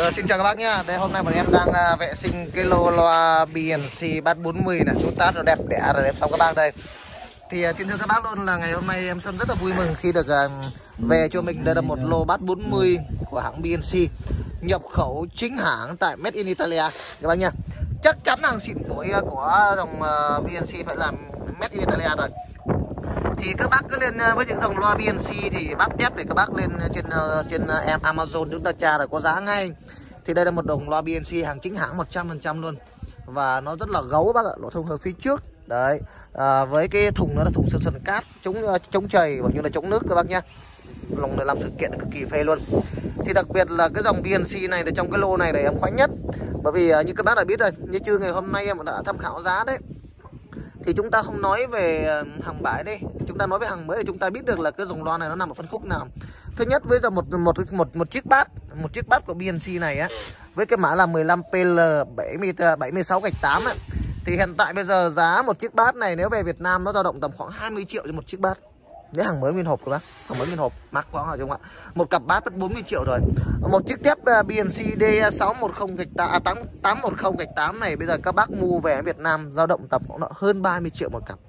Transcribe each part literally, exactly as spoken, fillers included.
Rồi, xin chào các bác nhá. Đây hôm nay bọn em đang uh, vệ sinh cái lô loa bê en xê Bass bốn mươi này, chúng ta nó đẹp đẽ rồi, đẹp xong các bác đây. Thì uh, xin thưa các bác luôn là ngày hôm nay em Sơn rất là vui mừng khi được uh, về cho mình đây là một lô Bass bốn mươi của hãng bê en xê nhập khẩu chính hãng tại Made in Italia các bác nha. Chắc chắn hàng xịn của của dòng uh, bê en xê phải làm Made in Italia rồi. Thì các bác cứ lên với những dòng loa bê en xê thì bác test để các bác lên trên trên em Amazon chúng ta tra là có giá ngay. Thì đây là một dòng loa bê en xê hàng chính hãng một trăm phần trăm luôn. Và nó rất là gấu bác ạ, lỗ thông hơi phía trước. Đấy, à, với cái thùng nó là thùng sơn sần cát, chống chống chảy và như là chống nước các bác nhá. Lòng này làm sự kiện cực kỳ phê luôn. Thì đặc biệt là cái dòng bê en xê này thì trong cái lô này này em khoái nhất. Bởi vì như các bác đã biết rồi, như trưa ngày hôm nay em đã tham khảo giá đấy. Thì chúng ta không nói về hàng bãi đây, chúng ta nói về hàng mới thì chúng ta biết được là cái dòng loa này nó nằm ở phân khúc nào. Thứ nhất với một một một một chiếc bass, một chiếc bass của bê en xê này á, với cái mã là mười lăm P L bảy mươi sáu gạch tám á, thì hiện tại bây giờ giá một chiếc bass này nếu về Việt Nam nó dao động tầm khoảng hai mươi triệu cho một chiếc bass. Nếu hàng mới nguyên hộp các bác, hàng mới nguyên hộp mắc quá hả, đúng không ạ? Một cặp bass mất bốn mươi triệu rồi. Một chiếc thép bê en xê D sáu một không gạch tám một không gạch tám này bây giờ các bác mua về Việt Nam dao động tầm khoảng hơn ba mươi triệu một cặp.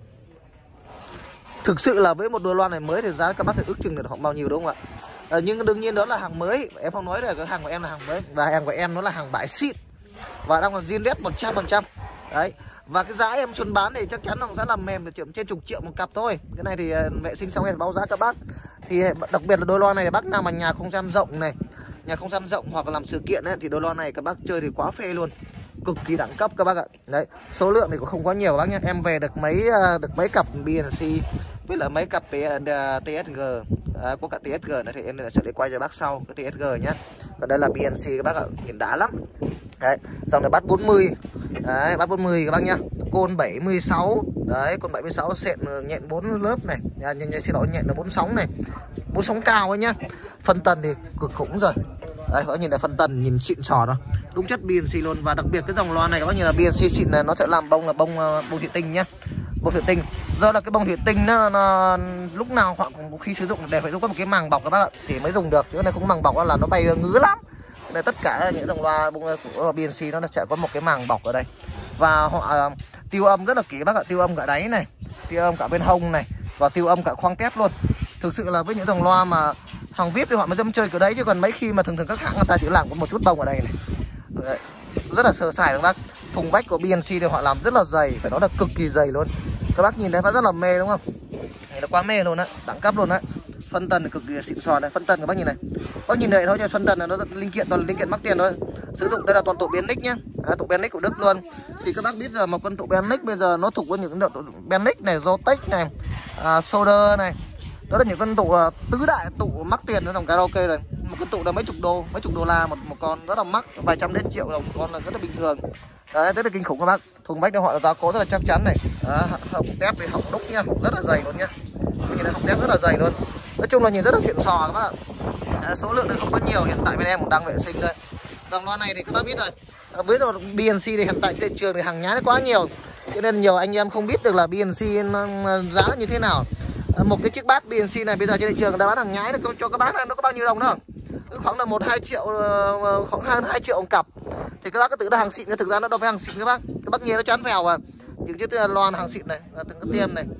Thực sự là với một đôi loa này mới thì giá các bác sẽ ước chừng được khoảng bao nhiêu đúng không ạ? À, nhưng đương nhiên đó là hàng mới, em không nói là cái hàng của em là hàng mới, và hàng của em nó là hàng bãi xịn và đang còn zin led một trăm phần trăm. Đấy. Và cái giá em Xuân bán thì chắc chắn nó sẽ làm mềm được trên chục triệu một cặp thôi. Cái này thì vệ sinh xong em báo giá các bác. Thì đặc biệt là đôi loa này bác nào mà nhà không gian rộng này, nhà không gian rộng hoặc là làm sự kiện ấy, thì đôi loa này các bác chơi thì quá phê luôn, cực kỳ đẳng cấp các bác ạ. Đấy, số lượng thì cũng không quá nhiều bác nhé. Em về được mấy được mấy cặp bê en xê với là mấy cặp tê ét giê, à, có cả tê ét giê nữa thì em sẽ để quay cho bác sau cái tê ét giê nhé. Còn đây là bê en xê các bác ạ, nhìn đã lắm. Đấy, dòng này Bass bốn mươi. Đấy, Bass bốn mươi các bác nhá. Côn bảy mươi sáu. Đấy, côn bảy mươi sáu sện nhện bốn lớp này. Nhà nhà xin lỗi nhện là bốn sóng này. bốn sóng cao ấy nhá. Phân tần thì cực khủng rồi. Đấy, các bác nhìn là phân tần nhìn xịn sò đó. Đúng chất bê en xê luôn. Và đặc biệt cái dòng loa này các bác nhìn là bê en xê xịn này nó sẽ làm bông là bông bông thủy tinh nhá. Bông thủy tinh. Do là cái bông thủy tinh nó, nó lúc nào hoặc khi sử dụng để phải dùng có một cái màng bọc các bác ạ thì mới dùng được. Chứ này không màng bọc là nó bay ngứa lắm. Đây, tất cả những dòng loa của bê en xê nó sẽ có một cái màng bọc ở đây. Và họ uh, tiêu âm rất là kỹ bác ạ, tiêu âm cả đáy này, tiêu âm cả bên hông này, và tiêu âm cả khoang kép luôn. Thực sự là với những dòng loa mà hàng vê i pê thì họ mới dâm chơi kiểu đấy, chứ còn mấy khi mà thường thường các hãng người ta chỉ làm có một chút bông ở đây này. Đấy, rất là sơ sài các bác. Thùng vách của bê en xê thì họ làm rất là dày, phải nói là cực kỳ dày luôn. Các bác nhìn thấy rất là mê đúng không? Này nó quá mê luôn á, đẳng cấp luôn á. Phân tần cực kỳ xịn sò này, phân tần các bác nhìn này. Bác nhìn vậy thôi nhưng phân tần là nó linh kiện, toàn là linh kiện mắc tiền thôi. Sử dụng đây là toàn tụ Bionic nhá. À, tụ Bionic của Đức luôn. Thì các bác biết là một con tụ Bionic bây giờ nó thuộc với những tụ Bionic này, Zotex này, à, Soder này. Đó là những con tụ uh, tứ đại tụ mắc tiền ở dòng karaoke rồi. Một con tụ là mấy chục đô, mấy chục đô la một một con, rất là mắc, vài trăm đến triệu đồng một con là rất là bình thường. Đấy, rất là kinh khủng các bác. Thùng vách họ là giá cố rất là chắc chắn này. Đó, họng tép thì họng đúc nhá, rất là dày luôn nhá. Nhìn thấy họng tép rất là dày luôn. Nói chung là nhìn rất là xịn sò các bác. À, số lượng thì không có nhiều, hiện tại bên em cũng đang vệ sinh đây. Dòng loa này thì các bác biết rồi. À, với bê en xê thì hiện tại thị trường thì hàng nhái nó quá nhiều, cho nên nhiều anh em không biết được là bê en xê nó giá như thế nào. À, một cái chiếc bass bê en xê này bây giờ trên thị trường người ta bán hàng nhái nó cho các bác này, nó có bao nhiêu đồng đâu, khoảng là một hai triệu, khoảng hơn hai triệu một cặp. Thì các bác cứ tự ra hàng xịn, thực ra nó đâu phải hàng xịn các bác. Các bác nhìn nó choán phèo à. Những chiếc loa hàng xịn này, từng cái tiêm này.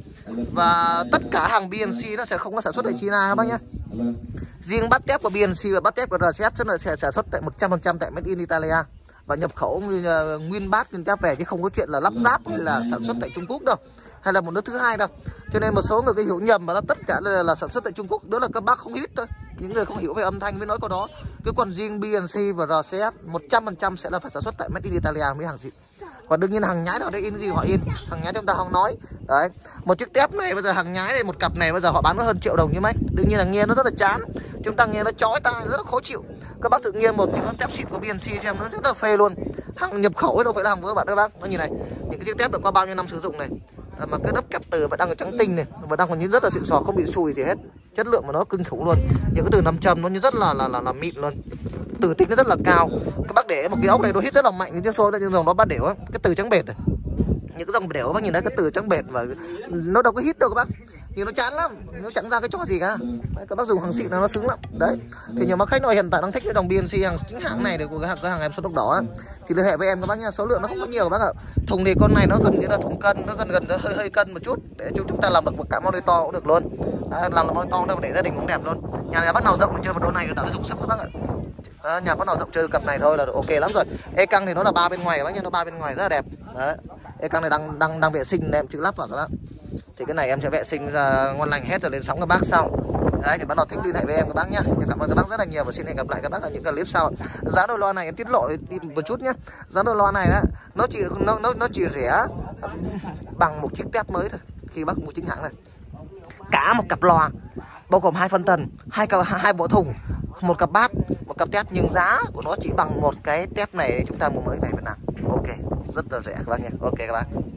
Và tất cả hàng bê en xê nó sẽ không có sản xuất tại China các bác nhé. Riêng bass tép của bê en xê và bass tép của rờ xê ép sẽ sản xuất tại một trăm phần trăm tại Made in Italia và nhập khẩu như, uh, nguyên bass nguyên tép về, chứ không có chuyện là lắp ráp hay là sản xuất tại Trung Quốc đâu, hay là một nước thứ hai đâu. Cho nên một số người cái hiểu nhầm mà nó tất cả là, là sản xuất tại Trung Quốc, đó là các bác không biết thôi. Những người không hiểu về âm thanh mới nói câu đó. Cái còn riêng bê en xê và rờ xê ép một trăm phần trăm sẽ là phải sản xuất tại Made in Italia mới hàng xịn. Còn đương nhiên hàng nhái họ đây in gì họ in, hàng nhái chúng ta không nói. Đấy, một chiếc tép này bây giờ hàng nhái này, một cặp này bây giờ họ bán có hơn triệu đồng như mấy. Đương nhiên là nghe nó rất là chán, chúng ta nghe nó chói tai, rất là khó chịu. Các bác tự nghe một những con tép xịn của bê en xê xem nó rất là phê luôn. Hàng nhập khẩu ấy đâu phải là hàng với bạn các bác. Nó nhìn này, những cái chiếc tép được qua bao nhiêu năm sử dụng này, à, mà cái đắp kẹp từ vẫn đang ở trắng tinh này, và đang còn như rất là xịn sò, không bị xùi gì hết. Chất lượng mà nó kinh khủng luôn. Những cái từ nam châm nó như rất là là là, là mịn luôn. Từ tính nó rất là cao. Các bác để một cái ốc này nó hít rất là mạnh, như thôi nhưng dòng nó bắt đểu ấy, cái từ trắng bệt này. Những cái dòng đểu các bác nhìn thấy cái từ trắng bệt và nó đâu có hít đâu các bác. thì nó chán lắm, nó chẳng ra cái trò gì cả. Đấy, các bác dùng hàng xịn là nó sướng lắm đấy. Thì nhiều mà khách nội hiện tại đang thích cái dòng bê en xê hàng chính hãng này, thì của cái hàng, cái hàng em Sơn Đốc Đỏ ấy, thì liên hệ với em các bác nha. Số lượng nó không có nhiều các bác ạ. Thùng thì con này nó gần như là thùng cân, nó gần gần hơi hơi cân một chút để chúng chúng ta làm được một cả monitor cũng được luôn. Đấy, làm được monitor đâu để gia đình cũng đẹp luôn. Nhà này bắt nào rộng chơi một đôi này đã dùng sức các bác ạ. Đó, nhà bắt nào rộng chơi cặp này thôi là ok lắm rồi. E căng thì nó là ba bên ngoài các bác nha, nó ba bên ngoài rất là đẹp. Đấy. E căng này đang đang đang vệ sinh em chữ lắp vào các bác. Thì cái này em sẽ vệ sinh ra ngon lành hết rồi lên sóng các bác sau. Đấy thì bắt đầu thích liên hệ với em các bác nhá. Thì cảm ơn các bác rất là nhiều và xin hẹn gặp lại các bác ở những clip sau. Giá đôi loa này em tiết lộ đi một chút nhé. Giá đôi loa này đó, nó chỉ nó nó nó chỉ rẻ bằng một chiếc tép mới thôi khi bác mua chính hãng này. Cả một cặp loa bao gồm hai phân tần, hai cặp hai bộ thùng, một cặp bát, một cặp tép, nhưng giá của nó chỉ bằng một cái tép này chúng ta mua mới về Việt Nam. Ok, rất là rẻ các bác nhé. Ok các bác.